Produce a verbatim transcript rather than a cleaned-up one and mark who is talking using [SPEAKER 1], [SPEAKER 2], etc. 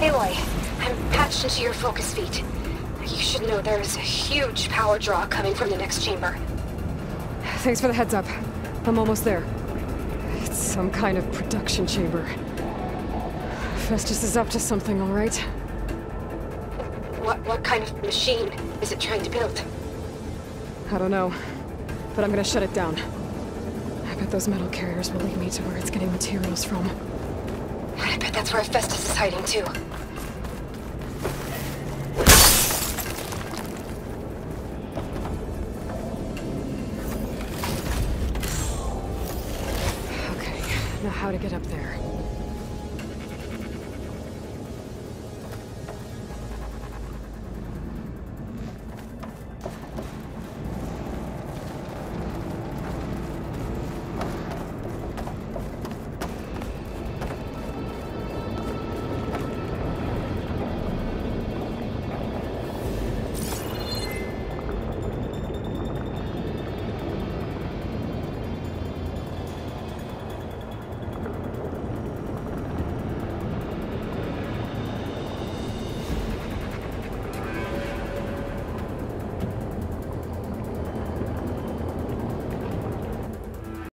[SPEAKER 1] Aloy, I'm patched into your focus feed. You should know there's a huge power draw coming from the next chamber.
[SPEAKER 2] Thanks for the heads up. I'm almost there. It's some kind of production chamber. Festus is up to something, all right?
[SPEAKER 1] What, what kind of machine is it trying to build?
[SPEAKER 2] I don't know, but I'm gonna shut it down. I bet those metal carriers will lead me to where it's getting materials from.
[SPEAKER 1] I bet that's where Festus is hiding too.
[SPEAKER 2] Okay, now how to get up there?